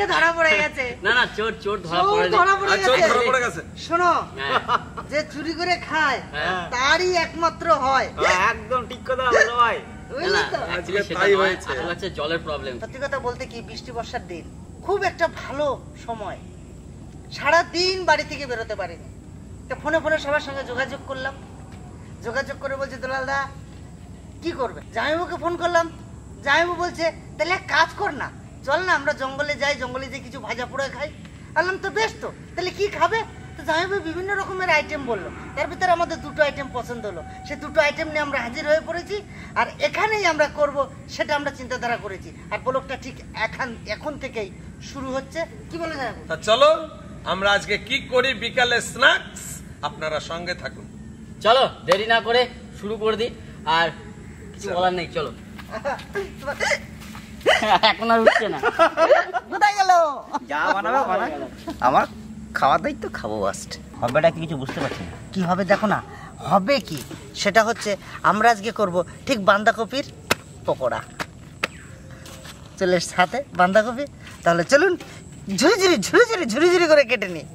ধরা পড়ে গেছে। না না চোর চোর ধরা পড়ে গেছে। শোনো, যে চুরি করে খায় তারই একমাত্র হয়। একদম ঠিক কথা বলো ভাই। জলের প্রবলেম। সত্যি কথা বলতে কি, বৃষ্টি বর্ষার দিন খুব একটা ভালো সময়, সারাদিন বাড়ি থেকে বেরোতে পারিনি। ফোনে ফোনে সবার সঙ্গে যোগাযোগ করলাম, যোগাযোগ করে বলছে দুলালদা কি করবে। জামাইবাবুকে ফোন করলাম, জামাইবাবু বলছে তাহলে এক কাজ কর না, চল না আমরা জঙ্গলে যাই, জঙ্গলে যে কিছু ভাজা পোড়া খাই। বললাম তো বেশ, তো তাহলে কি খাবে? তো জামাইবাবু বিভিন্ন রকমের আইটেম বললো, তার ভিতরে আমাদের দুটো আইটেম পছন্দ হলো। সে দুটো আইটেম নিয়ে আমরা হাজির হয়ে পড়েছি, আর এখানেই আমরা করব সেটা আমরা চিন্তাধারা করেছি। আর ব্লগটা ঠিক এখন থেকেই শুরু হচ্ছে, কি বলে জামাইবাবু? তা চলো আমরা আজকে কি করি, বিকালে স্ন্যাক্স, আপনারা সঙ্গে থাকুন। চলো দেরি না করে শুরু করে দিই, আর কিছু বলার নেই, চলো। এখন আর উঠছে না, কোথায় গেল? যা বানাবে বানাবে, আমার খাওয়া দাই তো খাবো ফার্স্ট। হবেটা কি কিছু বুঝতে পারছি না। কি হবে দেখো না, হবে কি সেটা হচ্ছে আমরা আজকে করব ঠিক বাঁধাকপির পকোড়া। চলে সাথে বাঁধাকপি, তাহলে চলুন ঝুরি ঝুরি ঝুরি ঝুরি ঝুরি ঝুরি করে কেটে নিই।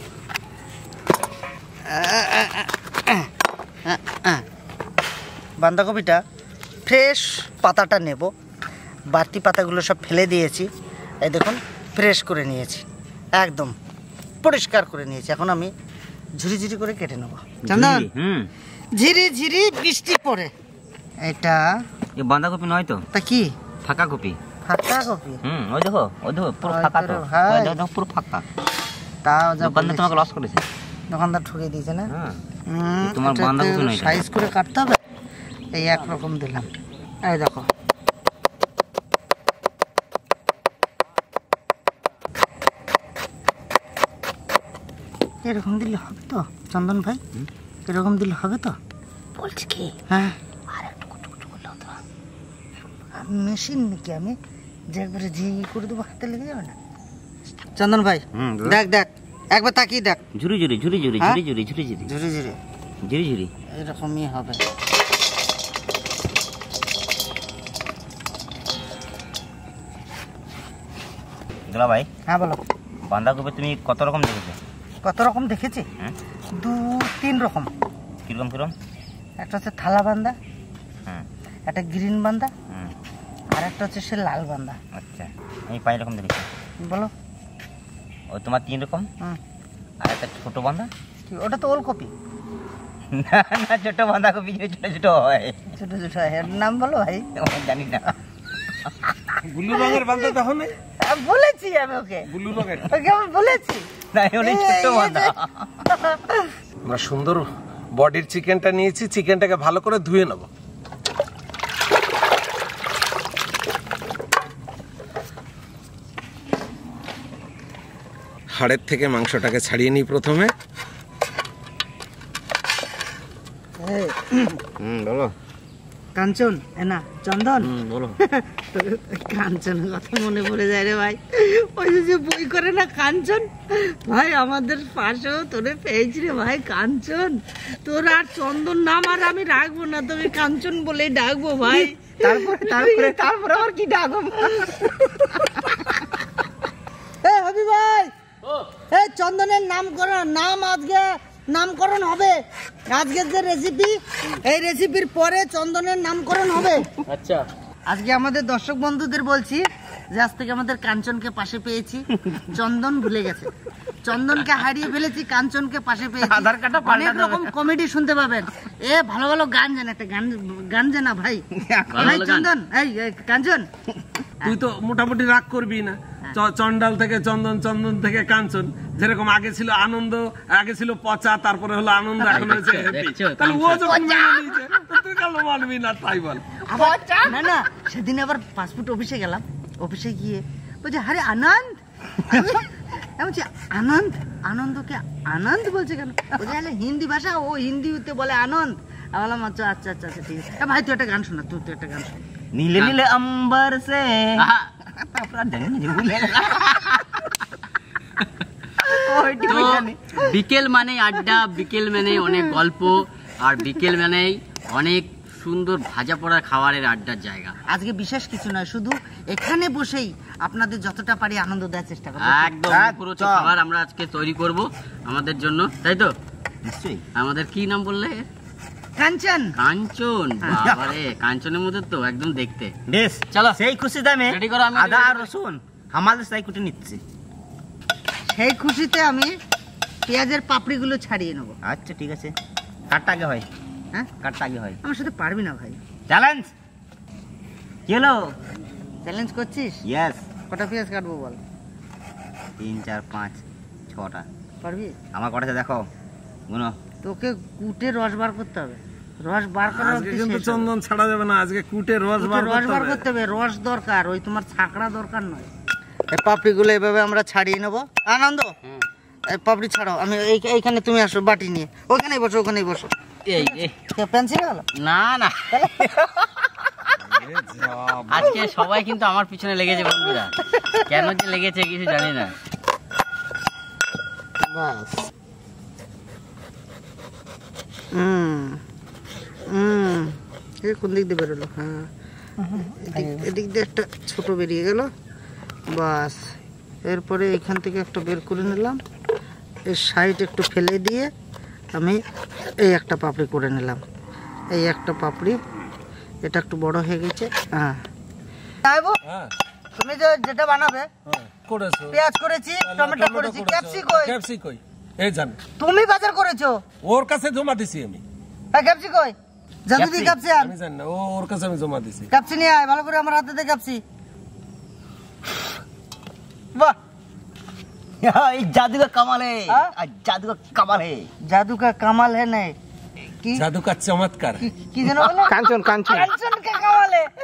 বাঁধাকপিটা ফ্রেশ পাতাটা নেব, বাড়তি পাতাগুলো সব ফেলে দিয়েছি, এই দেখুন ফ্রেশ করে নিয়েছি, একদম পরিষ্কার করে নিয়েছি। এখন আমি ঝুরি ঝুরি করে কেটে নেব। চন্দন, ঝিরি ঝিরি বৃষ্টি পড়ে, এটা বাঁধাকপি নয় তো, তা কি? ফাঁকা কপি। ফাঁকা কপি? ওই দেখো পুরো ফাঁকা তো, পুরো ফাঁকা। তাও দোকানদার তোমাকে লস করেছে, দোকানদার ঠকে দিয়েছে না? তোমার বাঁধাকপি নয়, সাইজ করে কাটতে হবে। এই একরকম দিলাম, এই দেখো এরকম দিলে হবে তো চন্দন ভাই? এরকম দিলে হবে তো? বলছি কি, হ্যাঁ আর একটু কুচু কুচু করলে হতো। মেশিন নাকি আমি যে একবারে ঝি করে দেবো, হাতে লেগে যাবে না? চন্দন ভাই দেখ দেখ, একবার তাকিয়ে দেখ। ঝুরি ঝুরি ঝুরি ঝুরি ঝুরি ঝুরি ঝুরি ঝুরি ঝুরি ঝুরি ঝুরি ঝুরি এরকমই হবে। দুলা ভাই, হ্যাঁ বলো। বাঁধাকপি তুমি কত রকম দেখেছো? কত রকম দেখেছি? 2-3 রকম। কিরকম কিরকম? একটা হচ্ছে থালা বান্দা, একটা গ্রিন বান্দা, আর একটা হচ্ছে সে লাল বান্দা। আচ্ছা, আমি 5 রকম দেখেছি। বলো। ও তোমার 3 রকম, আর একটা ছোট বান্দা। ওটা তো ওলকপি। না না, ছোট বাঁধাকপি ছোট ছোট হয়, ছোট ছোট হয়, এর নাম বলো ভাই। জানি না। ব্লু রঙের বান্দা দেখো না? বলেছি আমি ওকে, ব্লু রঙের ওকে আমি বলেছি। না, ওই ছোট বান্দা। আমরা সুন্দর বডির চিকেনটা নিয়েছি, চিকেনটাকে ভালো করে ধুয়ে নেব। হাড়ের থেকে মাংসটাকে ছাড়িয়ে নিই প্রথমে। বলো কাঞ্চন, না চন্দন, বলো। কাঞ্চনের কথা মনে পড়ে যায় রে ভাই। ওই যে বই করে না কাঞ্চন ভাই, আমাদের পাশেও তোরে পেয়েছি রে ভাই। কাঞ্চন, তোর আর চন্দন নাম আর আমি রাখবো না, তোকে কাঞ্চন বলেই ডাকবো ভাই। তারপরে আর কি ডাকবো? হবি ভাই, চন্দনের নাম আজকে নামকরণ হবে। আজকের যে রেসিপি, এই রেসিপির পরে চন্দনের নামকরণ হবে। আচ্ছা, আজকে আমাদের দর্শক বন্ধুদের বলছি যে আজ থেকে আমাদের কাঞ্চনকে পাশে পেয়েছি, চন্দন ভুলে গেছে। চন্দনকে হারিয়ে ফেলেছি, কাঞ্চনকে পাশে পেয়েছি। আধার কার্ডটা অনেক রকম কমেডি শুনতে পাবেন। ভালো ভালো গান জানে, একটা গান জানা ভাই। ভাই চন্দন, এই কাঞ্চন, তুই তো মোটামুটি রাগ করবি না। চন্ডাল থেকে চন্দন, চন্দন থেকে কাঞ্চন, যেরকম আগে ছিল আনন্দ, আগে ছিল পচা, তারপরে হলো আনন্দ, এখন হয়েছে হ্যাপি। তাহলে ও যখন মেনে নিয়েছে তুই কেন মানবি না? তাই বল। না না, সেদিন আবার পাসপোর্ট অফিসে গেলাম, অফিসে গিয়ে বলছে আরে আনন্দ, বলছি আনন্দ, আনন্দকে আনন্দ বলছে কেন? বলছে হিন্দি ভাষা, ও হিন্দিতে বলে আনন্দ। আমি বললাম আচ্ছা আচ্ছা আচ্ছা আচ্ছা ঠিক আছে। ভাই তুই একটা গান শোনা, তুই একটা গান শোনা। নীলে নীলে আম্বার সে, বিকেল মানে আড্ডা, বিকেল মানে অনেক গল্প, আর বিকেল মানে অনেক সুন্দর ভাজা পোড়া খাবারের আড্ডার জায়গা। আজকে বিশেষ কিছু নয়, শুধু এখানে বসেই আপনাদের যতটা পারি আনন্দ দেওয়ার চেষ্টা করব। একদম পুরো খাবার আমরা আজকে তৈরি করব আমাদের জন্য, তাই তো? নিশ্চয়ই। আমাদের কি নাম বললে? কাঞ্চন। কাঞ্চন, বাবারে কাঞ্চনের মতো তো একদম দেখতে। বেশ, চলো সেই খুশি দামে রেডি করো। আমি আদা আর রসুন আমাদের সাই কুটে নিচ্ছি। সেই খুশিতে আমি পেঁয়াজের পাপড়িগুলো ছাড়িয়ে নেব। আচ্ছা ঠিক আছে, কাটটা আগে হয়। হ্যাঁ, কাটটা আগে হয়। আমার সাথে পারবি না ভাই। চ্যালেঞ্জ কি হলো? চ্যালেঞ্জ করছিস? ইয়েস। কটা পেঁয়াজ কাটবো বল? 3 4 5 6টা। পারবি? আমার কটাতে দেখো, গুনো। তোকে কুটে রস বার করতে হবে। রস বার করার আজকে কিন্তু চন্দন ছাড়া যাবে না, আজকে কুটে রস বার করতে হবে। রস দরকার, ওই তোমার ছাকড়া দরকার নয়। এই পাপড়িগুলো এভাবে আমরা ছাড়িয়ে নেবো। আনন্দ, এই পাপড়ি ছাড়াও। আমি এইখানে, তুমি আসো বাটি নিয়ে। ওখানেই বসো, ওখানেই বসো। এই পেন্সিল গেল না না, আজকে সবাই কিন্তু আমার পিছনে লেগেছে বন্ধুরা। কেন যে লেগেছে কিছু জানি না। বাস। কোন দিক দিয়ে বেরোলো? হ্যাঁ, এদিক দিয়ে একটা ছোট বেরিয়ে গেল। বাস, এরপরে এখান থেকে একটা বের করে নিলাম। এই সাইড একটু ফেলে দিয়ে আমি এই একটা পাপড়ি করে নিলাম। এই একটা পাপড়ি, এটা একটু বড় হয়ে গেছে। হ্যাঁ, তুমি যেটা বানাবে করেছো, পেঁয়াজ করেছি, টমেটো করেছি, ক্যাপসিকম এই জান তুমি বাজার করেছো। ওর কাছে জমা দিছি আমি। ক্যাপসিকম জাদু দি ক্যাপসিকম আমি জানি না, ওর কাছে আমি জমা দিছি। ক্যাপসি নিয়ে আয়, ভালো করে আমার হাতে দে ক্যাপসি। वाह, ये जादू का कमाल है। जादू का कमाल है। जादू का कमाल है नहीं कि जादू का चमत्कार। কি যেন বলে? কাঞ্চন কাঞ্চন কাঞ্চন কে কামাল है।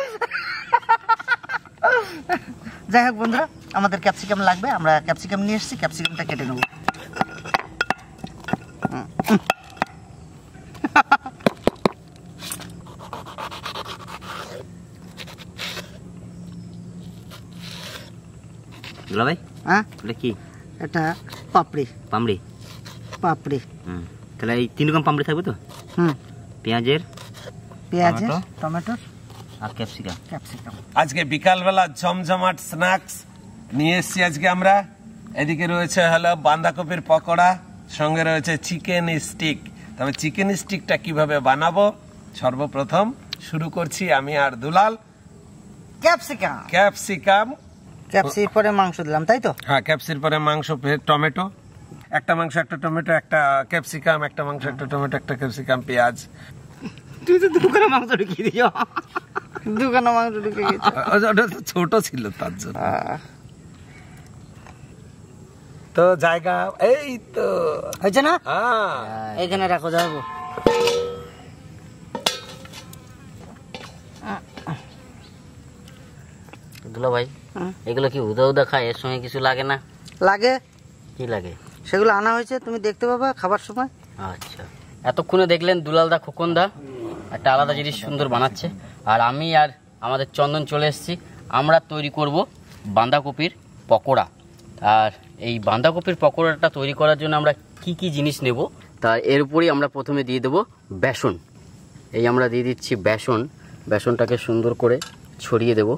যাই হোক বন্ধুরা, আমাদের ক্যাপসিকাম লাগবে। আমরা ক্যাপসিকাম নিয়ে এসেছি, ক্যাপসিকামটা কেটে নেব। দুলা ভাই, হ্যাঁ এটা কি? এটা পাপড়ি। পামড়ি? পাপড়ি। তাহলে এই 3 রকম পামড়ি থাকবে তো? পেঁয়াজের, টমেটো আর ক্যাপসিকাম। আজকে বিকালবেলা জমজমাট স্ন্যাক্স নিয়ে এসেছি আজকে আমরা। এদিকে রয়েছে হলো বাঁধাকপির পকোড়া, সঙ্গে রয়েছে চিকেন স্টিক। তবে চিকেন স্টিকটা কিভাবে বানাবো, সর্বপ্রথম শুরু করছি আমি আর দুলাল। ক্যাপসিকাম ক্যাপসির পরে মাংস দিলাম, তাই তো? হ্যাঁ, ক্যাপসির পরে মাংস, টমেটো, একটা মাংস একটা টমেটো, একটা ক্যাপসিকাম, একটা মাংস একটা টমেটো, একটা ক্যাপসিকাম, পেঁয়াজ। তুই তো দোকানে মাংস ঢুকিয়ে দিও। দোকানে মাংস ঢুকে গেছে, ওটা তো ছোট ছিল তার জন্য। তো জায়গা এই তো হয়েছে না? হ্যাঁ, এখানে রাখো, যাবো। দুলা ভাই, এগুলো কি উদা উদা খায়? এর সঙ্গে কিছু লাগে না? লাগে। কি লাগে? সেগুলো আনা হয়েছে, তুমি দেখতে পাবা খাবার সময়। আচ্ছা, এতক্ষণে দেখলেন দুলালদা খোকনদা একটা আলাদা জিনিস সুন্দর বানাচ্ছে, আর আমি আর আমাদের চন্দন চলে এসেছি। আমরা তৈরি করব বাঁধাকপির পকোড়া। আর এই বাঁধাকপির পকোড়াটা তৈরি করার জন্য আমরা কি কি জিনিস নেব, তা এর উপরেই আমরা প্রথমে দিয়ে দেব বেসন। এই আমরা দিয়ে দিচ্ছি বেসন। বেসনটাকে সুন্দর করে ছড়িয়ে দেব।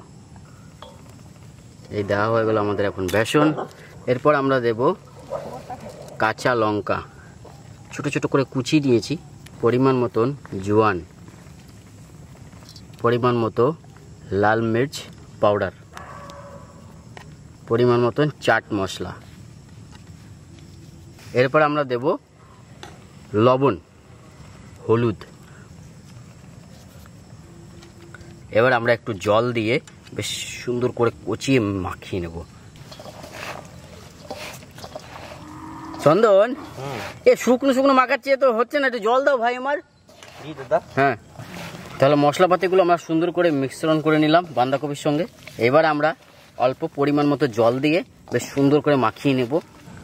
এই দেওয়া হয়ে গেল আমাদের এখন বেসন। এরপর আমরা দেব কাঁচা লঙ্কা, ছোট ছোট করে কুচিয়ে দিয়েছি, পরিমাণ মতন জোয়ান, পরিমাণ মতো লাল মির্চ পাউডার, পরিমাণ মতন চাট মশলা। এরপর আমরা দেব লবণ, হলুদ। এবার আমরা একটু জল দিয়ে বেশ সুন্দর করে কচিয়ে মাখিয়ে নেব। চন্দন, এ শুকনো শুকনো মাখার চেয়ে তো হচ্ছে না, একটু জল দাও ভাই আমার। হ্যাঁ, তাহলে মশলাপাতিগুলো আমরা সুন্দর করে মিশ্রণ করে নিলাম বাঁধাকপির সঙ্গে। এবার আমরা অল্প পরিমাণ মতো জল দিয়ে বেশ সুন্দর করে মাখিয়ে নেব।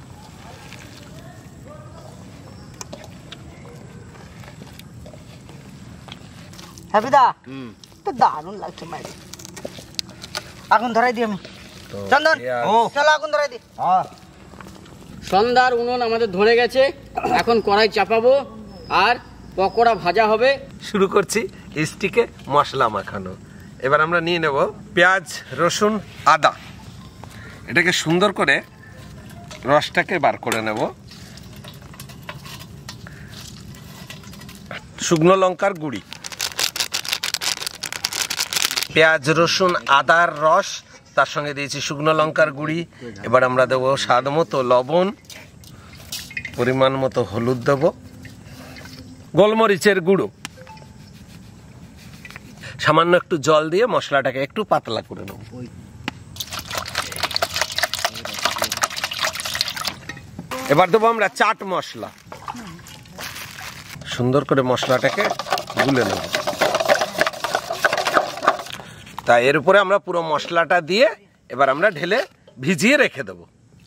হ্যাপিদা, তো দারুণ লাগছে ভাই। আগুন ধরাই দিই আমি। চন্দন, চলো আগুন ধরাই দিই। সন্ধ্যার উনুন আমাদের ধরে গেছে, এখন কড়াই চাপাবো আর পকোড়া ভাজা হবে। শুরু করছি স্টিকে মশলা মাখানো। এবার আমরা নিয়ে নেব পেঁয়াজ, রসুন, আদা। এটাকে সুন্দর করে রসটাকে বার করে নেব। শুকনো লঙ্কার গুঁড়ি, পেঁয়াজ, রসুন, আদার রস, তার সঙ্গে দিয়েছি শুকনো লঙ্কার গুঁড়ি। এবার আমরা দেবো স্বাদ মতো লবণ, পরিমাণ মতো হলুদ দেব, গোলমরিচের গুঁড়ো, সামান্য একটু জল দিয়ে মশলাটাকে একটু পাতলা করে নেব। এবার দেবো আমরা চাট মশলা। সুন্দর করে মশলাটাকে গুলে নেব। তাই এর উপরে আমরা পুরো মশলাটা দিয়ে এবার আমরা ঢেলে ভিজিয়ে রেখে দেব।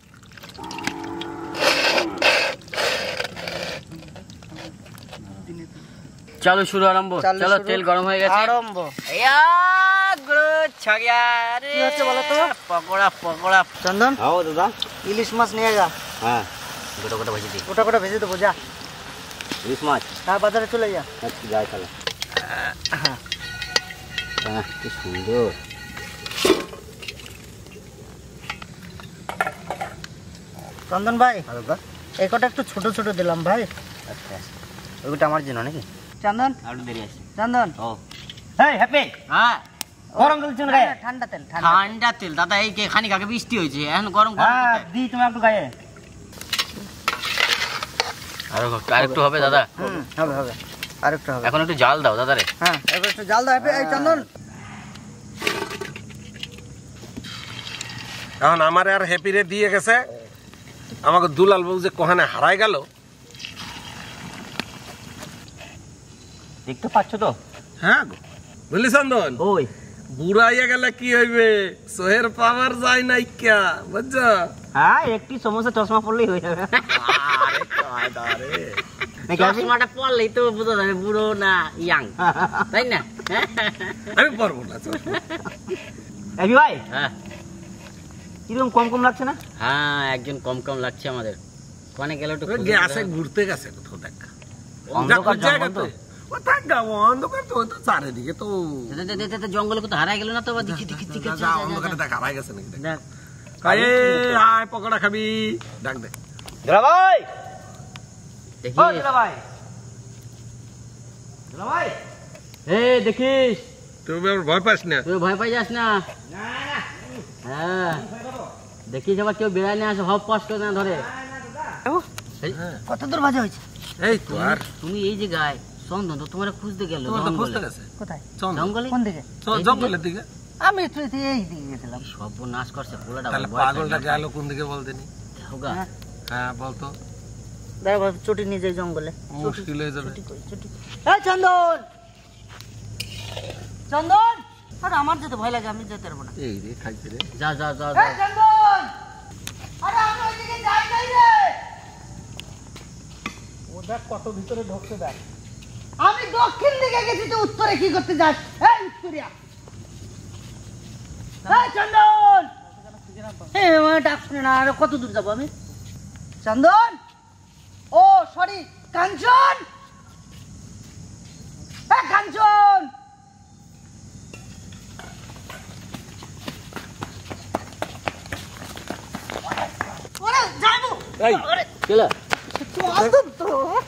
চলো শুরু আরম্ভ। চলো তেল গরম হয়ে গেছে, আরম্ভ। কি হচ্ছে বলো তো? পকোড়া পকোড়া। চন্দন, হ্যাঁ দাদা। ইলিশ মাছ নিয়ে যা। হ্যাঁ, গোটা গোটা ভেজে দিই। গোটা গোটা ভেজে দেবো, যা। ইলিশ মাছ? হ্যাঁ, বাজারে চলে যা। আচ্ছা, যাই তাহলে। হ্যাঁ, কি সুন্দর। চন্দন ভাই, দাদা, এই কটা একটু ছোট ছোট দিলাম ভাই। আচ্ছা, ওইটা আমার জন্য নাকি? চন্দন, আরো দেরি আছে। চন্দন। ও, এই হ্যাপি, হ্যাঁ, গরম তেল চুন গায়ে। ঠান্ডা তেল, ঠান্ডা। ঠান্ডা তেল দাদা। এই কে খানিক আগে বৃষ্টি হয়েছে, এখন গরম গরম হ্যাঁ, কোথায়? দি তুমি একটু গায়ে। আরেকটু হবে দাদা? হবে হবে, আরেকটু হবে। এখন একটু জাল দাও দাদা রে। হ্যাঁ, এবার একটু জাল দাও। এই চন্দন, এখন আমার আর হ্যাপিরে দিয়ে গেছে, আমাকে দুলাল বউ যে কোহানে হারাই গেল। দেখতে পাচ্ছ তো? হ্যাঁ গো, বুঝলি চন্দন, ওই বুড়াইয়া গেলে কি হইবে, সোহের পাওয়ার যায় নাই ক্যা, বুঝছো? হ্যাঁ, একটি সমস্যা চশমা পড়লেই হয়ে যাবে। চশমাটা পড়লেই তো বোঝা যাবে বুড়ো না ইয়াং, তাই না? আমি পারবো না চশমা। হ্যাপি ভাই, হ্যাঁ কিরকম কম কম লাগছে না? হ্যাঁ, একজন কম কম লাগছে আমাদের। কোনে গেল একটু খুঁজে গেছে, দাও। ঘুরতে গেছে কোথাও দেখা। অন্ধকার জঙ্গল তো। ও থাক গা, অন্ধকার তো, ওই তো চারিদিকে তো। জঙ্গলে কোথাও হারাই গেল না তো? দেখি দেখি দেখি যা, অন্ধকারে দেখ হারাই গেছে নাকি দেখ। দেখ। আয় পকোড়া খাবি, ডাক দে। দুলা ভাই, দেখি ও দুলা ভাই, দুলা ভাই, এই দেখিস, তুই আবার ভয় পাস না। তুই ভয় পাই যাস না। হ্যাঁ, দেখিস আবার কেউ বেড়ায় না আসে, হপ পাস করে না ধরে। এই, কত দূর ভাজা হয়েছে? এই তো আর তুমি এই যে গায়ে চন্দন তো তোমার খুঁজতে গেল তোমার তো খুঁজতে জঙ্গলে। গেছে। কোথায়? জঙ্গলে? কোন দিকে? জঙ্গলের দিকে। আমি তো এই দিকে গেছিলাম। সর্বনাশ করছে পোলাটা। তাহলে পাগলটা গেল কোন দিকে বলতে নি? দেখো গা। হ্যাঁ বলতো, দেখো চটি নিয়ে যাই জঙ্গলে। মুশকিল হয়ে যাবে। চটি। এই চন্দন, চন্দন, আরে আমার যেতে ভয় লাগে, আমি যেতে পারবো না। এই রে খাইছে রে। যা যা যা এই চন্দন, আরে আমি ওইদিকে যাই নাই রে। ও দেখ কত ভিতরে ঢুকছে দেখ। আমি দক্ষিণ দিকে গেছি, তো উত্তরে কি করতে যাস? এই উত্তরিয়া, এই চন্দন, এই আমার ডাক শুনে না। আর কত দূর যাবো আমি? চন্দন, ও সরি, কাঞ্চন, এই কাঞ্চন। ওরে যাইবো। এই চলো। চল তো।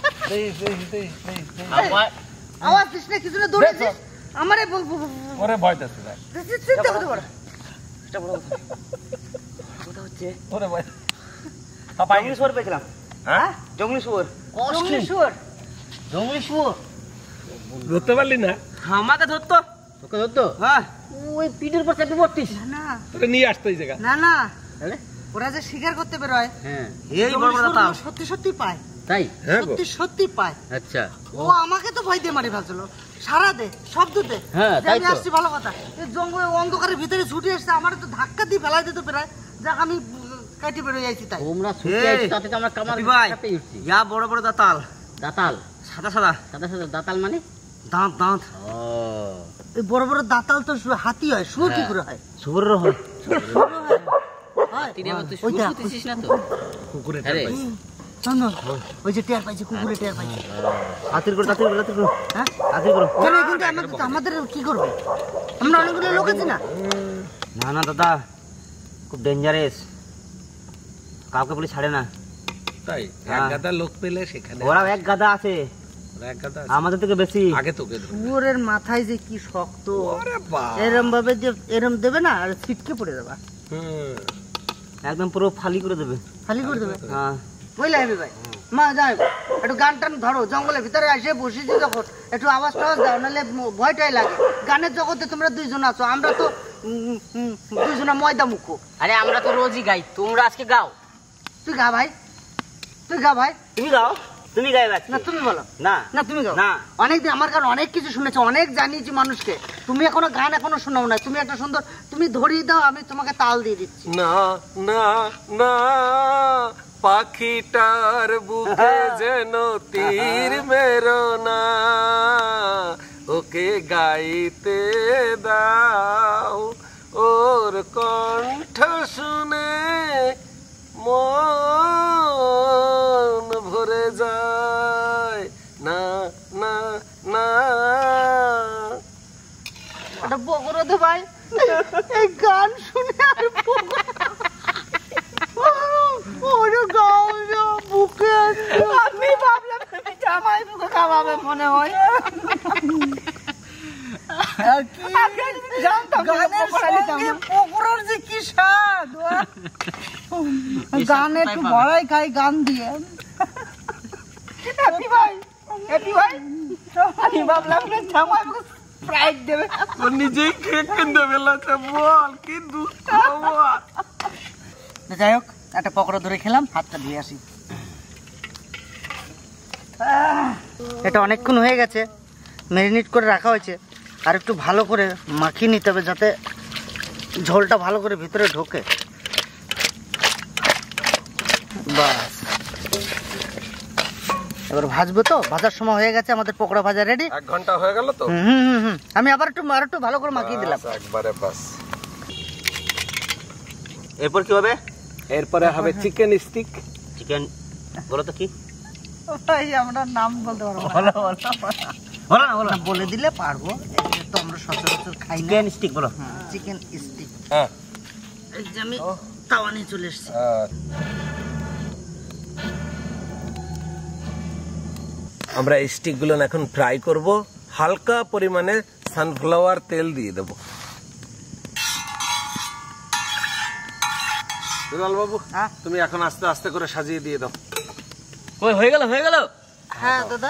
আবার আওয়াজ দিস না, কিছু না, দৌড়েছিস আমারে ওরে ভয় পাচ্ছে দেখ। চিন্তা করতে পারো। ওরে ভয়। জঙ্গলি শুয়োর পেয়েছিলাম। হ্যাঁ, জঙ্গলি শুয়োর। জঙ্গলি শুয়োর। জঙ্গলি শুয়োর ধরতে পারলি না? আমাকে ধরতো। তোকে ধরতো? হ্যাঁ, ওই পিঠের পর চাপে পড়তিস। না তোরে নিয়ে আসতো এই জায়গা। না না, তাহলে? ওরা যে শিকার করতে বেরোয়, হ্যাঁ, এই বড় বড় দাঁত। সত্যি সত্যি পায়, তাই? হ্যাঁ গো, সত্যি সত্যি পায়। আচ্ছা। ও আমাকে তো ভয় দিয়ে মারি ফেলছিল, সারা দে, শব্দ দে। হ্যাঁ, যে তাই আমি তো। আসছি ভালো কথা, এই জঙ্গলে অন্ধকারের ভিতরে ছুটে এসছে, আমার তো ধাক্কা দিয়ে ফেলাই দিত প্রায়, যাক আমি কাটি বেরোয় যাইছি তাই। তোমরা ছুটে এই, আসছো, তাতে তো আমরা কামার হ্যাপি ভাই, চাপে উঠছি। ইয়া বড় বড় দাঁতাল, দাতাল? সাদা সাদা সাদা সাদা দাতাল মানে? দাঁত দাঁত। ও, এই বড় বড় দাঁতাল তো হাতি হয়, শুয়োর কি হ্যাঁ। করে হয়? শুয়োরের হয়। হয়। তিনি আবার তুই ওই দেখ, শুনতেছিস না তো? কুকুরে আরে চন্দন ওই যে টের পাইছে, কুকুরে টের পাইছে। হাতির করো হ্যাঁ হাতির করো। কেন কিন্তু আমাদের কি করবে? আমরা অনেকগুলো লোক আছি না। না না দাদা, খুব ডেঞ্জারাস, কাউকে পুলিশ ছাড়ে না। তাই এক গাদা লোক পেলে সেখানে ওরা এক গাদা আছে, এক গাদা আমাদের থেকে বেশি। আগে তোকে ধরবে। কুকুরের মাথায় যে কি শক্ত, ওরে বাবা, এরম ভাবে যে এরম দেবে না আর ছিটকে পড়ে যাবে, একদম পুরো ফালি করে দেবে। খালি করে দেবে। হ্যাঁ বুঝলে হেবি ভাই, মা যাই একটু গান টান ধরো, জঙ্গলের ভিতরে এসে বসেছি যখন একটু আওয়াজ টাওয়াজ দাও, নাহলে ভয়টাই লাগে। গানের জগতে তোমরা দুইজন আছো, আমরা তো দুইজনা ময়দা মুখো। আরে আমরা তো রোজই গাই, তোমরা আজকে গাও। তুই গা ভাই, তুই গা ভাই। তুমি গাও, তুমি গাইবে না তুমি বলো, না না তুমি গাও। না অনেকদিন আমার কারণ অনেক কিছু শুনেছো, অনেক জানিয়েছি মানুষকে, তুমি এখনো গান এখনো শোনাও না। তুমি একটা সুন্দর, তুমি ধরিয়ে দাও, আমি তোমাকে তাল দিয়ে দিচ্ছি। না না না, পাখিটার বুকে যেন তীর মেরো না, ওকে গাইতে দাও, ওর কণ্ঠ শুনে মন ভরে যায়। না না না, একটা বকরো দে ভাই, এই গান শুনে আর বুকে আমি ভাবলাম জামাই বুকে খাওয়াবে মনে হয়। যে কি স্বাদ, গানে একটু ভরাই খাই গান দিয়ে। হ্যাপি ভাই, হ্যাপি ভাই, আমি ভাবলাম জামাই বুকে প্রাইড দেবে, ও নিজেই খেয়ে কিনতে বেলাতে বল কি দুঃখ। যাই হোক একটা পকোড়া ধরে খেলাম, হাতটা ধুয়ে আসি। এটা অনেকক্ষণ হয়ে গেছে, ম্যারিনেট করে রাখা হয়েছে, আর একটু ভালো করে মাখিয়ে নিতে হবে যাতে ঝোলটা ভালো করে ভিতরে ঢোকে। বাস এবার ভাজবো, তো ভাজার সময় হয়ে গেছে, আমাদের পকোড়া ভাজা রেডি। 1 ঘন্টা হয়ে গেল তো। আমি আবার একটু ভালো করে মাখিয়ে দিলাম একবারে বাস। এরপর কি হবে? এরপরে হবে চিকেন স্টিক। চিকেন বলো তো কি? আমরা নাম বলতে পারবো না, বলে দিলে পারবো, তো আমরা সচরাচর খাই না। চিকেন স্টিক বলো। Chicken stick. হ্যাঁ, এই যে আমি তাওয়া নিয়ে চলে এসেছি। আমরা স্টিক গুলো এখন ফ্রাই করব, হালকা পরিমাণে সানফ্লাওয়ার তেল দিয়ে দেবো। দুলাল বাবু, তুমি এখন আস্তে আস্তে করে সাজিয়ে দিয়ে দাও। ওই হয়ে গেল, হয়ে গেল। হ্যাঁ দাদা,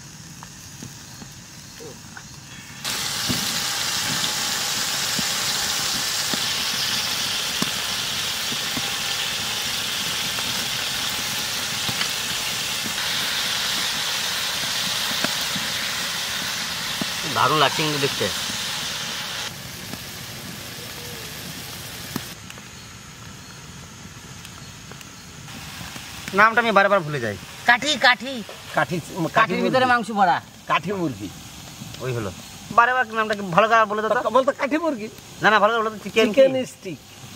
দারুণ লাগছে কিন্তু দেখতে। নামটা আমি বারবার ভুলে যাই। কাঠি কাঠি কাঠি, কাঠির ভিতরে মাংস ভরা। কাঠি মুরগি, ওই হলো। বারবার নামটা ভালো করে বলে দাও তো। বলতো কাঠি মুরগি, না না, ভালো করে বলে দাও। Chicken chicken stick.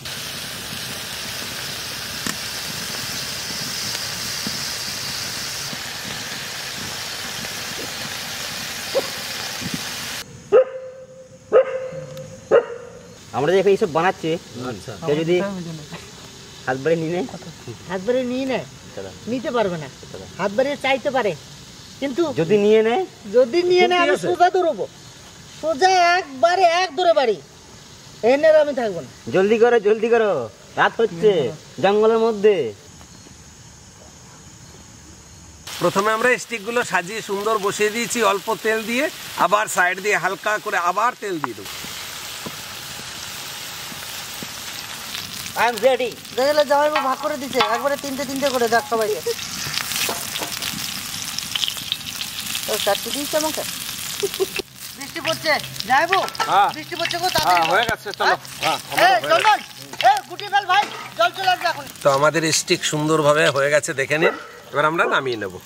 আমরা যে এইসব বানাচ্ছি, কেউ যদি হাত বাড়ি নিয়ে নেয়, হাত বাড়িয়ে নিয়ে নেয়, নিতে পারবে না, হাত বাড়িয়ে চাইতে পারে, কিন্তু যদি নিয়ে নেয়, আমি সোজা দৌড়বো, সোজা একবারে এক দৌড়ে বাড়ি এনে আমি থাকবো না। জলদি করো জলদি করো, রাত হচ্ছে জঙ্গলের মধ্যে। প্রথমে আমরা স্টিক গুলো সাজিয়ে সুন্দর বসিয়ে দিয়েছি অল্প তেল দিয়ে, আবার সাইড দিয়ে হালকা করে আবার তেল দিয়ে দেবো। I am ready. দেখলে জামাইবাবু ভাগ করে দিচ্ছে, একবারে তিনটে করে দেখ সবাইকে। চারটে দিয়েছে আমাকে। বৃষ্টি পড়ছে, জামাইবাবু বৃষ্টি পড়ছে গো, তাড়াতাড়ি হয়ে গেছে, চলো। চন্দন, গুটি ফেল ভাই, জল চলে আসবে এখন। তো আমাদের স্টিক সুন্দরভাবে হয়ে গেছে, দেখে নিন। এবার আমরা নামিয়ে নেব।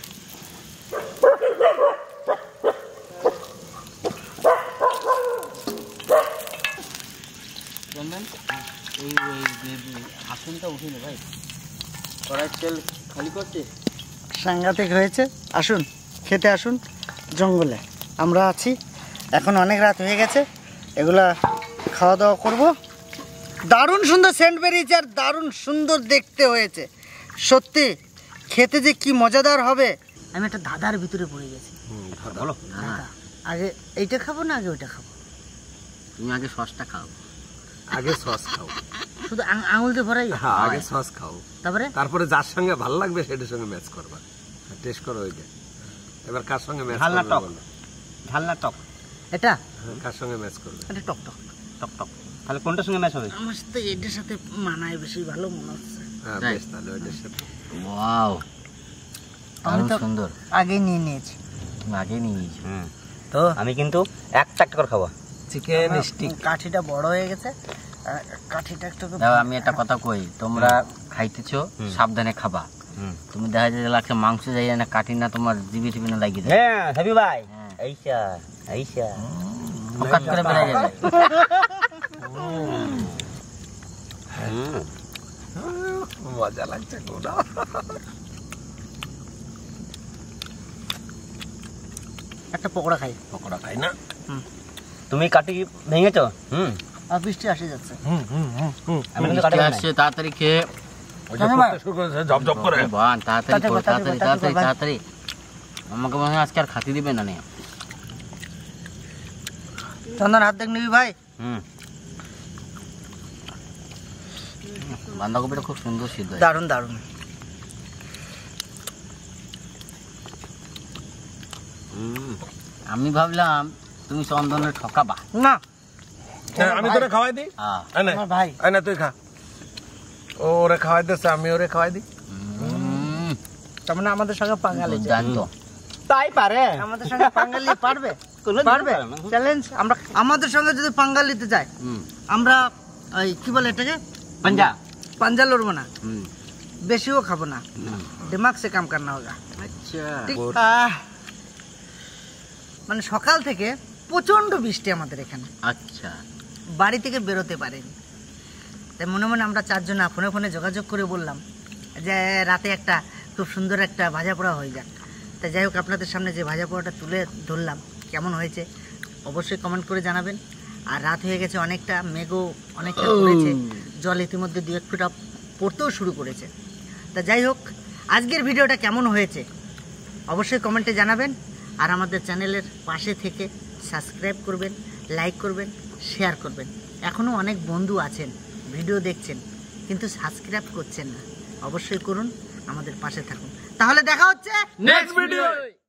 এই আসনটা উঠিনি ভাই, কড়াই তেল খালি করছে। সাংঘাতিক হয়েছে। আসুন খেতে আসুন জঙ্গলে, আমরা আছি। এখন অনেক রাত হয়ে গেছে, এগুলা খাওয়া দাওয়া করব। দারুণ সুন্দর সেন্ট বেরিয়েছে আর দারুণ সুন্দর দেখতে হয়েছে। সত্যি খেতে যে কি মজাদার হবে। আমি একটা ধাঁধার ভিতরে পড়ে গেছি। বলো। আগে এইটা খাবো না আগে ওইটা খাবো? তুমি আগে সসটা খাও। আগে সস খাও। শুধু আঙুল দিয়ে ভরাই? হ্যাঁ, আগে সস খাও, তারপরে যার সঙ্গে ভালো লাগবে সেটার সঙ্গে ম্যাচ করবা, টেস্ট করো ওইটা। এবার কার সঙ্গে ম্যাচ ঝাল না করবে টক? বলো। ঝাল না টক? এটা কার সঙ্গে ম্যাচ করবে? এটা টক টক। টক টক। তাহলে কোনটার সঙ্গে ম্যাচ হবে? আমার সাথে এটার সাথে মানায়, বেশি ভালো মনে হচ্ছে। হ্যাঁ বেশ, তাহলে ওইটার সাথে। ওয়াও, আমি তো সুন্দর। আগেই নিয়ে নিয়েছি। তুমি আগে নিয়ে নিয়েছো। তো আমি কিন্তু একটা একটা করে খাবো। Chicken stick. কাঠিটা বড় হয়ে গেছে, কাঠিটা একটু দাও আমি একটা কথা কই, তোমরা খাইতেছো সাবধানে খাবা। তুমি দেখা যায় লাগছে মাংস যাই না কাটি না তোমার জিবি টিবি না লাগিয়ে দেয়। হ্যাঁ হাবি ভাই, আইসা আইসা কাট করে বেরিয়ে যাবে। মজা লাগছে গোটা। একটা পকোড়া খাই। পকোড়া খাই না? তুমি কাটি ভেঙেছো? আর বৃষ্টি আসে যাচ্ছে। আমি কিন্তু কাটি আসছে, তাড়াতাড়ি খেয়ে জব করে বান, তাড়াতাড়ি করো, তাড়াতাড়ি তাড়াতাড়ি তাড়াতাড়ি ভাই। তাড়াতাড়ি। আমাকে মনে হয় আজকে আর খাতি দিবে না। চন্দন হাত দেখ নিবি ভাই। বাঁধাকপিটা খুব সুন্দর সিদ্ধ হয়। দারুণ দারুণ। আমি ভাবলাম তুমি চন্দনের ঠকাবা। না আমি তোরে খাওয়াই দিই। আমার ভাই। আয় না তুই খা। ও ওরে খাওয়াই দিচ্ছে, আমি ওরে খাওয়াই দিই। তার মানে আমাদের সঙ্গে পাঙ্গালি জানতো তাই পারে? আমাদের সঙ্গে পাঙ্গালি পারবে? পারবে? চ্যালেঞ্জ। আমরা আমাদের সঙ্গে যদি পাঙ্গাল নিতে যায়, আমরা ওই কি বলে এটাকে, পাঞ্জা লড়বো না, বেশিও খাবো না, দিমাগ সে কাম করনা হোগা। আচ্ছা ঠিক। মানে সকাল থেকে প্রচন্ড বৃষ্টি আমাদের এখানে, আচ্ছা বাড়ি থেকে বেরোতে পারিনি। তাই মনে মনে আমরা চারজনা ফোনে ফোনে যোগাযোগ করে বললাম যে রাতে একটা খুব সুন্দর একটা ভাজা পোড়া হয়ে যাক। তাই যাই হোক, আপনাদের সামনে যে ভাজা পোড়াটা তুলে ধরলাম, কেমন হয়েছে অবশ্যই কমেন্ট করে জানাবেন। আর রাত হয়ে গেছে, অনেকটা মেঘও অনেকটা পড়েছে, জল ইতিমধ্যে 2-1 ফোঁটা পড়তেও শুরু করেছে। তা যাই হোক, আজকের ভিডিওটা কেমন হয়েছে অবশ্যই কমেন্টে জানাবেন। আর আমাদের চ্যানেলের পাশে থেকে সাবস্ক্রাইব করবেন, লাইক করবেন, শেয়ার করবেন। এখনও অনেক বন্ধু আছেন ভিডিও দেখছেন কিন্তু সাবস্ক্রাইব করছেন না, অবশ্যই করুন, আমাদের পাশে থাকুন। তাহলে দেখা হচ্ছে নেক্সট ভিডিও।